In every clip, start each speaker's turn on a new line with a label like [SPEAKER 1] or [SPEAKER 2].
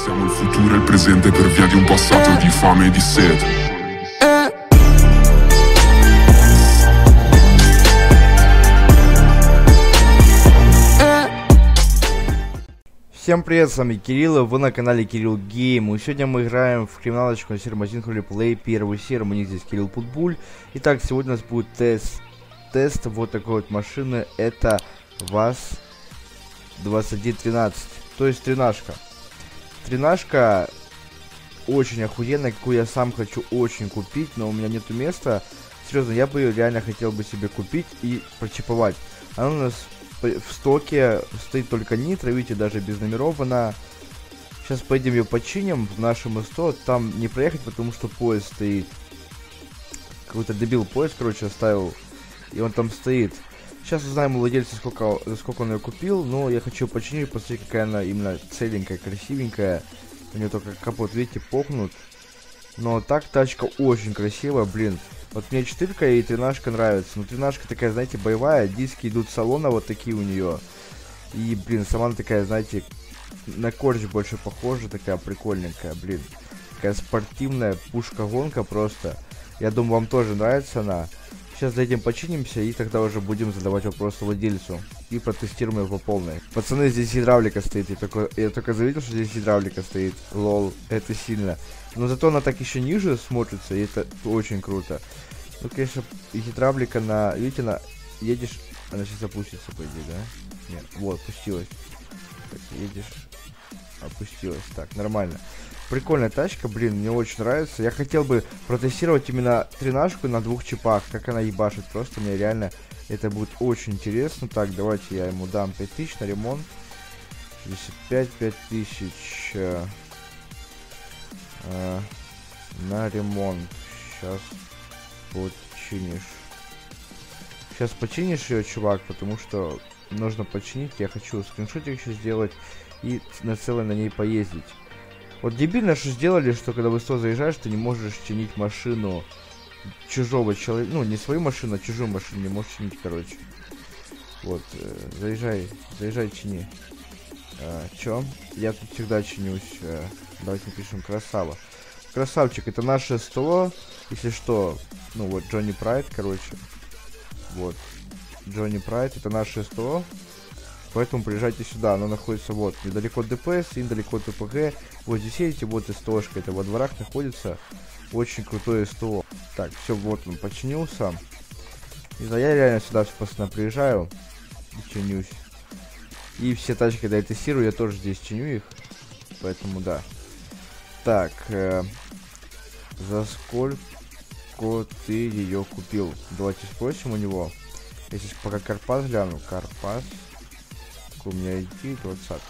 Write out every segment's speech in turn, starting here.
[SPEAKER 1] Siamo il futuro e il presente per via di un passato di fame e di sete.
[SPEAKER 2] Всем привет, с вами Кирилл, и вы на канале Кирилл Гейм. И сегодня мы играем в криминалочку на сервере Machine Holy Play, первую серию, у них здесь Кирилл Путбуль. Итак, сегодня у нас будет тест вот такой вот машины, это ВАЗ-2113, то есть тринашка. Тринашка очень охуенная, какую я сам хочу очень купить, но у меня нету места. Серьезно, я бы ее реально хотел бы себе купить и прочиповать. Она у нас в стоке стоит только нитро, видите, даже без номеров она. Сейчас пойдем ее починим в нашем СТО. Там не проехать, потому что поезд стоит. Какой-то дебил поезд, короче, оставил. И он там стоит. Сейчас узнаем у владельца, за сколько он ее купил. Но я хочу починить, посмотреть, какая она именно целенькая, красивенькая. У нее только капот, видите, похнут. Но так тачка очень красивая, блин. Вот мне 4-ка и тринашка нравится. Но тринашка такая, знаете, боевая. Диски идут с салона вот такие у нее. И, блин, сама она такая, знаете, на корч больше похожа. Такая прикольненькая, блин. Такая спортивная пушка-гонка просто. Я думаю, вам тоже нравится она. Сейчас за этим починимся и тогда уже будем задавать вопросы владельцу. И протестируем его по полной. Пацаны, здесь гидравлика стоит. Я только заметил, что здесь гидравлика стоит. Лол, это сильно. Но зато она так еще ниже смотрится, и это очень круто. Ну, конечно, гидравлика на... Видите, едешь... Она сейчас опустится, по идее, да? Нет, вот, опустилась. Так, едешь... Опустилась. Так, нормально. Прикольная тачка, блин, мне очень нравится. Я хотел бы протестировать именно тринашку на двух чипах, как она ебашит. Просто мне реально это будет очень интересно. Так, давайте я ему дам 5000 на ремонт. 65 5000 на ремонт. Сейчас починишь. Сейчас починишь ее, чувак, потому что нужно починить. Я хочу скриншотик еще сделать и на целой на ней поездить. Вот дебильно, что сделали, что когда в СТО заезжаешь, ты не можешь чинить машину чужого человека. Ну, не свою машину, а чужую машину не можешь чинить, короче. Вот, заезжай, чини. Чё? Я тут всегда чинюсь. Давайте напишем красава. Красавчик, это наше СТО. Если что, ну вот, Джонни Прайд, короче. Вот, Джонни Прайд, это наше СТО. Поэтому приезжайте сюда, она находится вот, недалеко от ДПС и недалеко от ТПГ. Вот здесь едете, вот СТОшка, это во дворах находится. Очень крутое СТО. Так, все, вот он починился. И я реально сюда, пацаны, приезжаю и чинюсь. И все тачки, когда я тестирую, я тоже здесь чиню их. Поэтому да. Так, за сколько ты ее купил? Давайте спросим у него. Я сейчас пока Карпас гляну. Карпас. У меня идти 20.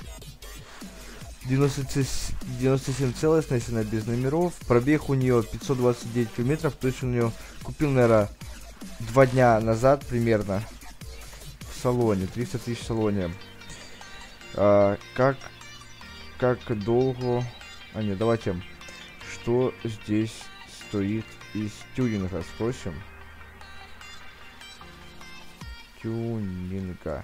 [SPEAKER 2] 97 целостная, если она без номеров. Пробег у нее 529 километров. То есть у нее купил, наверное, 2 дня назад примерно. В салоне. 300 тысяч в салоне. Как долго... А нет, давайте. Что здесь стоит из тюнинга? Спросим. Тюнинга.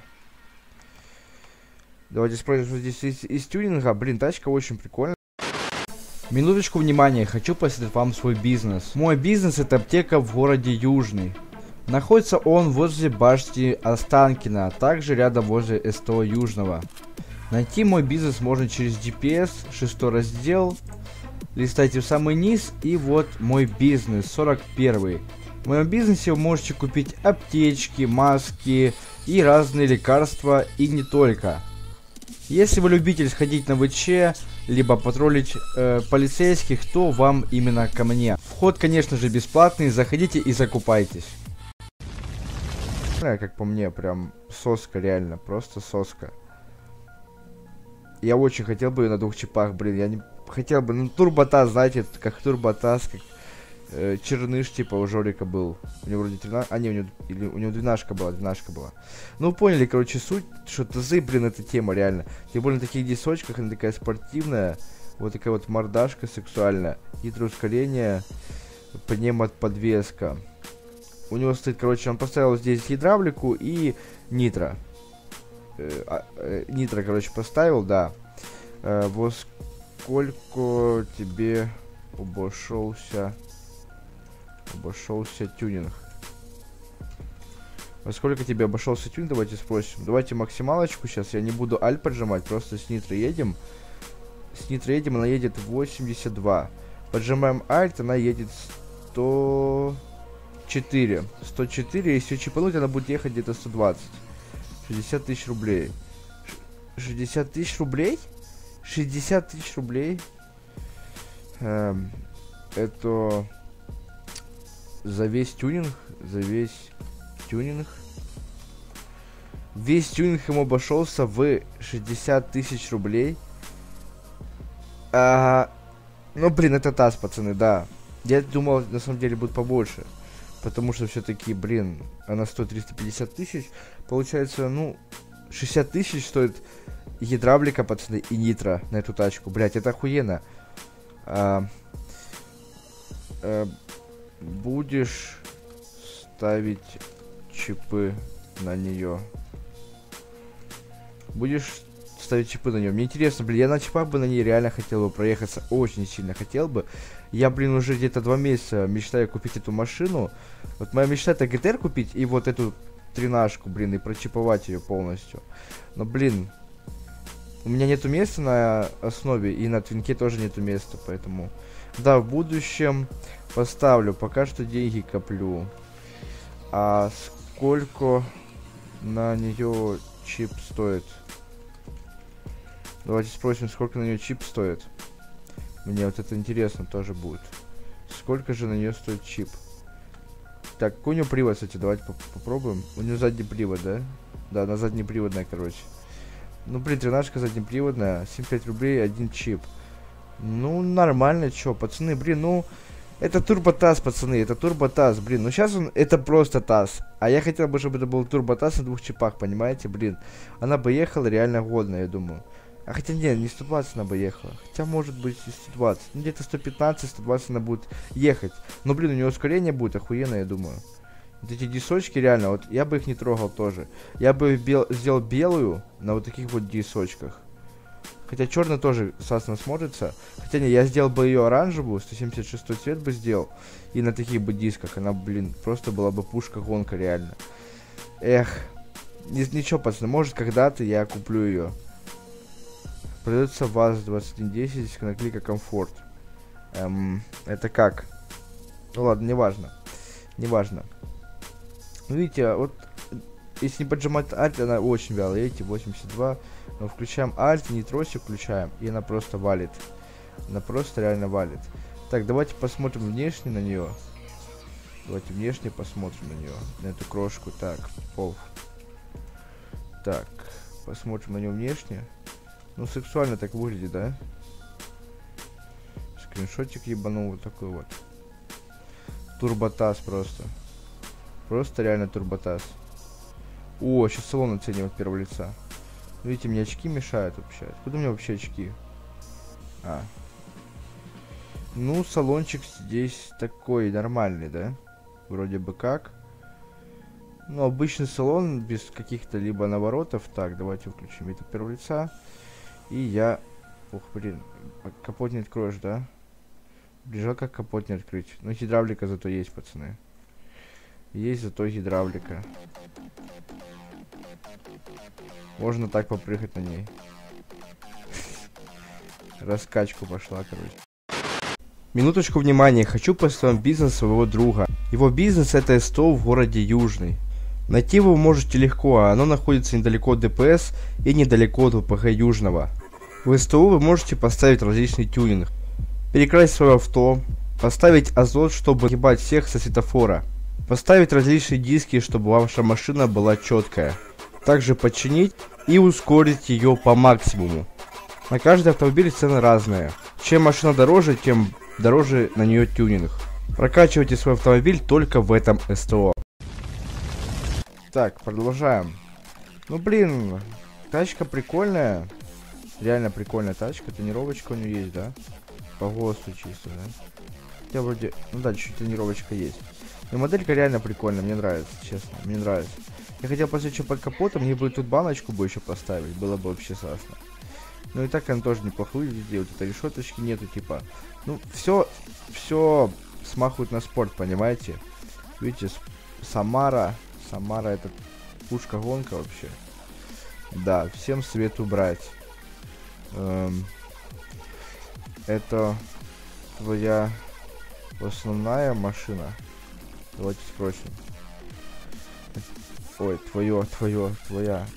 [SPEAKER 2] Давайте спросим, что здесь из тюнинга. Блин, тачка очень прикольная. Минуточку внимания, хочу посоветовать вам свой бизнес. Мой бизнес — это аптека в городе Южный. Находится он возле башни Останкина, а также рядом возле СТО Южного. Найти мой бизнес можно через GPS, 6 раздел. Листайте в самый низ, и вот мой бизнес, 41. В моем бизнесе вы можете купить аптечки, маски и разные лекарства, и не только. Если вы любитель сходить на ВЧ, либо патрулить полицейских, то вам именно ко мне. Вход, конечно же, бесплатный, заходите и закупайтесь. Как по мне, прям соска, реально, просто соска. Я очень хотел бы на двух чипах, блин, я не хотел бы, ну, турботаз, знаете, как турботаз, как черныш, типа, у Жорика был. У него вроде 13, а не, у него 12 была. Ну, поняли, короче, суть, что тазы, блин, эта тема, реально. Тем более на таких дисочках, она такая спортивная, вот такая вот мордашка сексуальная, гидроускорение, пневмоподвеска. У него стоит, короче, он поставил здесь гидравлику и нитро. Нитро, короче, поставил, да. сколько тебе обошелся тюнинг? Во сколько тебе обошелся тюнинг, давайте спросим. Давайте максималочку сейчас, я не буду альт поджимать, просто с нитро едем. С нитро едем, она едет 82. Поджимаем альт, она едет 104. 104, если чипануть, она будет ехать где-то 120. 60 тысяч рублей. 60 тысяч рублей? 60 тысяч рублей? Это за весь тюнинг? За весь тюнинг? Весь тюнинг ему обошелся в 60 тысяч рублей. Ну, блин, это ТАСС, пацаны, да. Я думал, на самом деле, будет побольше. Потому что все-таки, блин, она стоит 350 тысяч. Получается, ну, 60 тысяч стоит гидравлика, пацаны, и нитро на эту тачку. Блять, это охуенно. Будешь ставить чипы на нее? Будешь ставить чипы на нее? Мне интересно, блин, я на чипах бы на ней реально хотел бы проехаться. Очень сильно хотел бы. Я, блин, уже где-то 2 месяца мечтаю купить эту машину. Вот моя мечта — это ГТР купить и вот эту тринашку, блин, и прочиповать ее полностью. Но, блин, у меня нету места на основе, и на твинке тоже нету места, поэтому... Да, в будущем поставлю, пока что деньги коплю. А сколько на нее чип стоит? Давайте спросим, сколько на нее чип стоит. Мне вот это интересно тоже будет. Сколько же на нее стоит чип? Так, какой у нее привод, кстати, давайте попробуем. У нее задний привод, да? Да, она заднеприводная, короче. Ну, блин, тринашка заднеприводная. 75 рублей, один чип. Ну, нормально, чё, пацаны, блин, ну... Это турбо-ТАСС, пацаны, это турбо-ТАСС, блин. Ну, сейчас это просто ТАСС. А я хотел бы, чтобы это был турбо-ТАСС на 2 чипах, понимаете, блин. Она бы ехала реально годно, я думаю. А хотя нет, не 120 она бы ехала. Хотя может быть и 120. Ну, где-то 115-120 она будет ехать. Но, блин, у нее ускорение будет охуенно, я думаю. Вот эти дисочки реально, вот я бы их не трогал тоже. Я бы сделал белую на вот таких вот дисочках. Хотя черный тоже классно смотрится. Хотя не, я сделал бы ее оранжевую, 176 цвет бы сделал. И на таких бы дисках. Она, блин, просто была бы пушка-гонка, реально. Эх. Ничего, пацаны, может когда-то я куплю ее. Продается ВАЗ-2110, наклейка комфорт. Это как? Ну ладно, неважно. Неважно. Ну видите, вот если не поджимать альт, она очень вялая. Видите, 82. Но включаем альт, нитросик включаем, и она просто валит. Она просто реально валит. Так, давайте посмотрим внешне на нее. Давайте внешне посмотрим на нее. На эту крошку. Так, пол. Так, посмотрим на нее внешне. Ну, сексуально так выглядит, да? Скриншотик ебанул вот такой вот. Турбо-ТАСС просто. Просто реально турбо-ТАСС. О, сейчас салон оценивает от первого лица. Видите, мне очки мешают вообще. Откуда у меня вообще очки? Ну, салончик здесь такой нормальный, да? Вроде бы как. Ну, обычный салон, без каких-то либо наворотов. Так, давайте включим вид от первого лица. И я... Ух, блин. Капот не откроешь, да? Блин, как капот не открыть. Ну, гидравлика зато есть, пацаны. Есть зато гидравлика. Можно так попрыгать на ней. Раскачку пошла, короче. Минуточку внимания. Хочу поставить бизнес своего друга. Его бизнес — это СТО в городе Южный. Найти его вы можете легко, а оно находится недалеко от ДПС и недалеко от ВПГ Южного. В СТО вы можете поставить различный тюнинг. Перекрасить свое авто. Поставить азот, чтобы огибать всех со светофора. Поставить различные диски, чтобы ваша машина была четкая. Также починить и ускорить ее по максимуму. На каждый автомобиль цены разные. Чем машина дороже, тем дороже на нее тюнинг. Прокачивайте свой автомобиль только в этом СТО. Так, продолжаем. Ну блин, тачка прикольная. Реально прикольная тачка. Тонировочка у нее есть, да? По ГОСТу чисто, да? Хотя вроде... Ну да, чуть тонировочка есть. Но моделька реально прикольная, мне нравится, честно. Мне нравится. Я хотел посмотреть, что под капотом, мне бы тут баночку бы еще поставить. Было бы вообще классно. Ну и так она тоже неплохо выглядит, вот этой решеточки нету, типа. Ну, все смахивает на спорт, понимаете? Видите, Самара это пушка-гонка вообще. Да, всем советую брать. Это твоя основная машина? Давайте спросим. Ой, твоя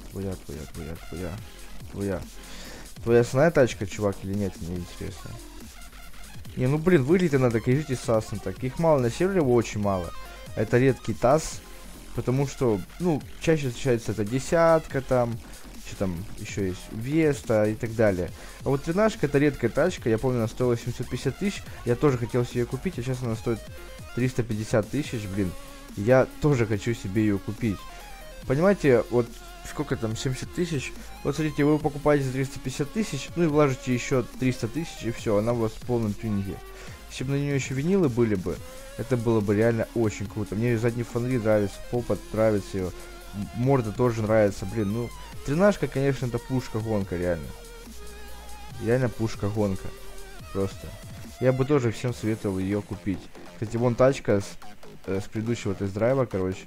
[SPEAKER 2] основная тачка, чувак, или нет, мне интересно. Не, ну блин, выглядит она так, езжите сасно так. Их мало на сервере, очень мало. Это редкий ТАСС, потому что, ну, чаще встречается это десятка там, что там еще есть, Веста и так далее. А вот тринашка это редкая тачка, я помню, она стоила 750 тысяч, я тоже хотел себе купить, а сейчас она стоит 350 тысяч, блин. Я тоже хочу себе ее купить. Понимаете, вот сколько там, 70 тысяч. Вот смотрите, вы покупаете за 350 тысяч, ну и вложите еще 300 тысяч, и все, она у вас в полном тюнинге. Если бы на нее еще винилы были бы, это было бы реально очень круто. Мне ее задние фонари нравятся, попа нравится ее, морда тоже нравится, блин, ну, тринашка, конечно, это пушка-гонка, реально. Реально пушка-гонка. Просто. Я бы тоже всем советовал ее купить. Кстати, вон тачка с предыдущего тест-драйва, короче.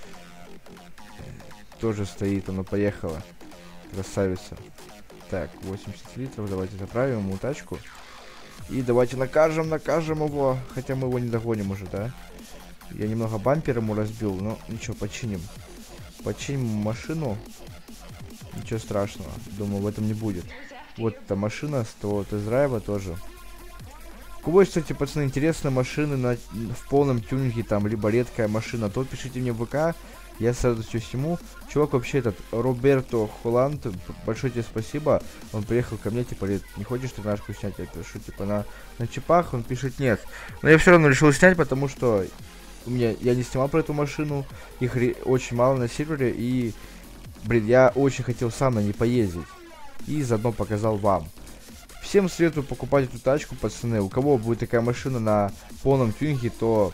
[SPEAKER 2] Тоже стоит, она поехала. Красавица. Так, 80 литров, давайте заправим ему тачку. И давайте накажем его. Хотя мы его не догоним уже, да? Я немного бампер ему разбил, но ничего, починим. Починим машину. Ничего страшного. Думаю, в этом не будет. Вот эта машина с того тест-драйва тоже. У кого есть, кстати, пацаны, интересные машины в полном тюнинге, там, либо редкая машина, то пишите мне в ВК. Я с радостью сниму. Чувак вообще этот, Роберто Холланд, большое тебе спасибо. Он приехал ко мне, типа, говорит, не хочешь тринашку снять? Я пишу, типа, на чипах, он пишет нет. Но я все равно решил снять, потому что я не снимал про эту машину. Их очень мало на сервере, и, блин, я очень хотел сам на ней поездить. И заодно показал вам. Всем советую покупать эту тачку, пацаны. У кого будет такая машина на полном тюнинге, то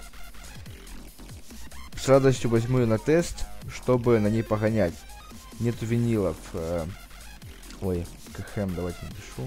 [SPEAKER 2] с радостью возьму ее на тест, чтобы на ней погонять. Нету винилов. Ой, КХМ, давайте напишу.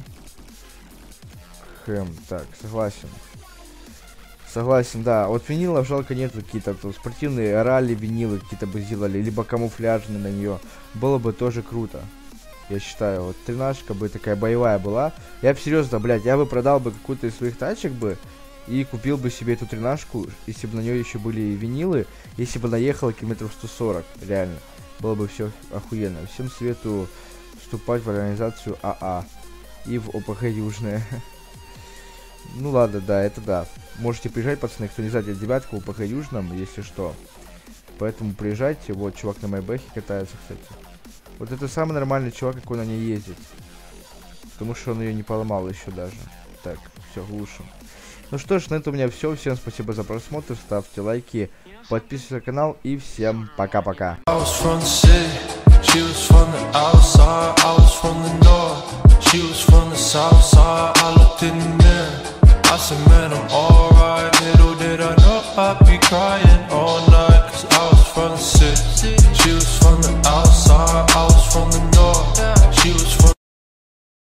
[SPEAKER 2] КХМ, так, согласен. Согласен, да. Вот винилов жалко нету, какие-то спортивные ралли винилы какие-то бы сделали, либо камуфляжные на нее. Было бы тоже круто. Я считаю, вот тринашка бы такая боевая была. Я бы серьезно, блядь, я бы продал бы какую-то из своих тачек бы и купил бы себе эту тринашку, если бы на нее еще были винилы, если бы наехала километров 140, реально. Было бы все охуенно. Всем советую вступать в организацию АА и в ОПГ Южная. Ну ладно, да, это да. Можете приезжать, пацаны, кто не знает, я девятка в ОПГ Южном, если что. Поэтому приезжайте, вот чувак на Майбэхе катается, кстати. Вот это самый нормальный чувак, какой на ней ездит. Потому что он ее не поломал еще даже. Так, все, глушим. Ну что ж, на этом у меня все. Всем спасибо за просмотр. Ставьте лайки, подписывайтесь на канал. И всем пока-пока. I said, man, I'm alright. Little did I know I'd be crying.